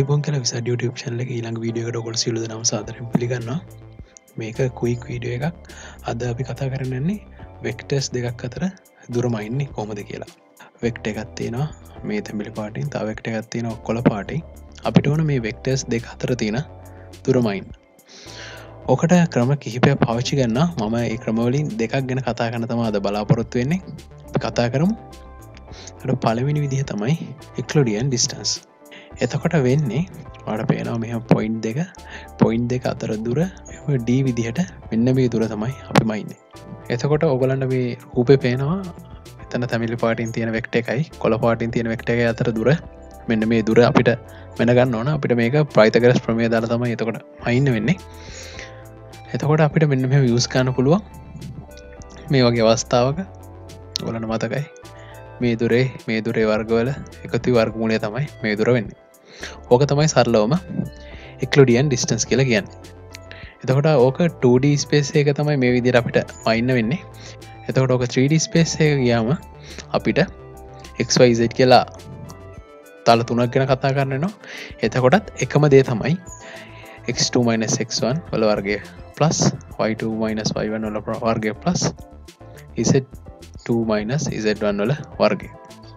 අයිබෝන් කියලා විසඩ YouTube channel එකේ ඊළඟ වීඩියෝ එකට ඔයගොල්ලෝ සියලු දෙනාම සාදරයෙන් පිළිගන්නවා. මේක ක්වික් වීඩියෝ එකක්. අද අපි කතා කරන්නේ වෙක්ටර්ස් දෙකක් අතර දුර මයින්නේ කොහොමද කියලා. වෙක්ටර් එකක් තියෙනවා මේ තැඹිලි පාටින්, තව වෙක්ටර් එකක් තියෙනවා කොළ පාටින්. අපිට ඕන මේ වෙක්ටර්ස් දෙක අතර තියෙන දුර මයින්න. ඔකට ක්‍රම කිහිපයක් පාවිච්චි කරනවා. මම මේ ක්‍රම වලින් දෙකක් ගැන කතා කරන්න තමයි අද බලාපොරොත්තු වෙන්නේ. අපි කතා කරමු. අර පළවෙනි විදිහ තමයි Euclidean distance. එතකොට වෙන්නේ ඔයාලට පේනවා මෙහෙම පොයින්ට් දෙක අතර දුර d විදිහට මෙන්න මේ දුර තමයි අපි මයින්නේ. එතකොට ඔයගලන්ට මේ රූපේ පේනවා එතන තැඹිලි පාටින් තියෙන වෙක්ටර් එකයි කොළ පාටින් තියෙන වෙක්ටර් එකයි අතර දුර මෙන්න මේ දුර අපිට මෙන්න ගන්න ඕන. අපිට මේක Pythagorean ප්‍රමේය දාලා තමයි එතකොට මයින්න වෙන්නේ. එතකොට අපිට මෙන්න මෙහෙම යූස් කරන්න පුළුවන් මේ වගේ අවස්ථාවක. ඔයගලන්ට මතකයි මේ දුරේ වර්ගවල එකතු වර්ගමූලය තමයි මේ දුර වෙන්නේ. ඕක තමයි සරලවම Euclidean distance කියලා කියන්නේ. එතකොට ඕක 2D space එක තමයි මේ විදිහට අපිට මයින්න වෙන්නේ. එතකොට ඕක 3D space එක ගියාම අපිට xyz කියලා තල තුනක් ගැන කතා කරන්න වෙනවා. එතකොටත් එකම දේ තමයි x2 x1 වල වර්ගය plus y2 y1 වල වර්ගය plus z2 z1 වල වර්ගය.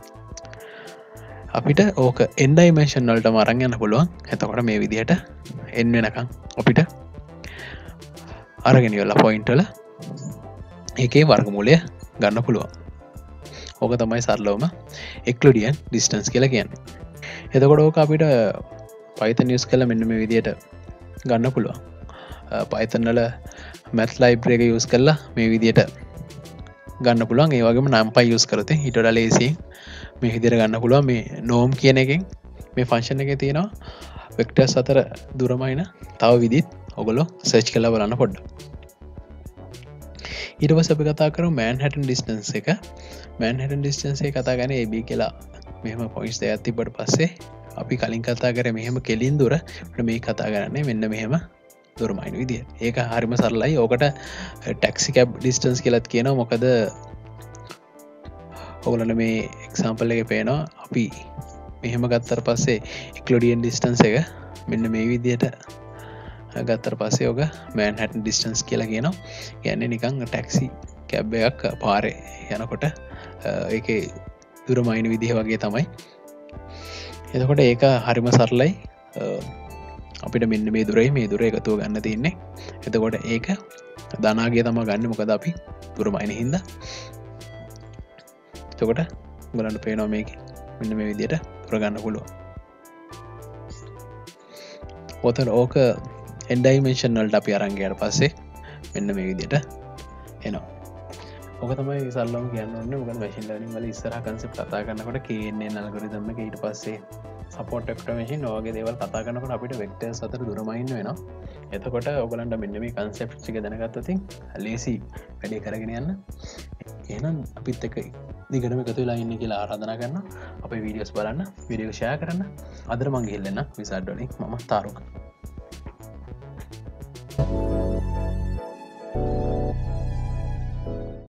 අපිට ඕක n dimension වලටම අරන් යන්න පුළුවන්. එතකොට මේ විදිහට n වෙනකන් අපිට අරගෙන ඉවරලා පොයින්ට් වල ඒකේ වර්ගමූලය ගන්න පුළුවන්. ඕක තමයි සරලවම Euclidean distance කියලා කියන්නේ. එතකොට ඕක අපිට Python use කරලා මෙන්න මේ විදිහට ගන්න පුළුවන්. Python වල math library එක use කරලා මේ විදිහට ගන්න පුළුවන්. ඒ වගේම numpy use කරොත් ඊට වඩා ලේසියෙන් මේ විදිහට ගන්න පුළුවන්. මේ norm කියන එකෙන් මේ function එකේ තියෙනවා vectors අතර දුරමයින තව විදිහත් ඔයගොල්ලෝ search කරලා බලන්න පොඩ්ඩක්. ඊට පස්සේ අපි කතා කරමු Manhattan distance එක. Manhattan distance එක කතා කරන්නේ AB කියලා මෙහෙම points දෙකක් තිබ්බට පස්සේ අපි කලින් කතා කරේ මෙහෙම කෙලින් දුර. මේ කතා කරන්නේ මෙන්න මෙහෙම දුරමයින විදිය. ඒක හරිම සරලයි. ඕකට taxi cab distance කියලාත් කියනවා. මොකද ඔයගොල්ලෝ මේ example එකේ පේනවා අපි මෙහෙම ගත්තට පස්සේ Euclidean distance එක මෙන්න මේ විදියට ගත්තට පස්සේ ඔක Manhattan distance කියලා කියනවා. කියන්නේ නිකන් taxi cab එකක් පාරේ යනකොට ඒකේ දුරමයින විදිහ වගේ තමයි. එතකොට ඒක හරිම සරලයි. අපිට මෙන්න මේ දුර එකතුව ගන්න තියෙන්නේ. එතකොට ඒක ධනාගය තමයි ගන්න. මොකද අපි දුරමයින හින්දා. එතකොට බලන්න පේනවා මේක මෙන්න මේ විදිහට දුර ගන්න පුළුවන්. ඔතන ඕක n dimension වලට අපි අරන් ගියාට පස්සේ මෙන්න මේ විදිහට එනවා. ඕක තමයි සරලවම කියන්න ඕනේ. මොකද machine learning වල ඉස්සරහ concept කතා කරනකොට knn algorithm එක ඊට පස්සේ support automation වගේ දේවල් කතා කරනකොට අපිට vectors අතර දුර මයින්න වෙනවා. එතකොට ඔයගලන්ට මෙන්න මේ concepts ටික දැනගත්තොත් ලේසි වැඩේ කරගෙන යන්න. එහෙනම් අපිත් එක්ක දිගටම එකතු වෙලා ඉන්න කියලා ආරාධනා කරනවා. අපේ වීඩියෝස් බලන්න, වීඩියෝ share කරන්න. අදට මම ගිහින් එන්න විසඩ් වලින්. මම තාරුක.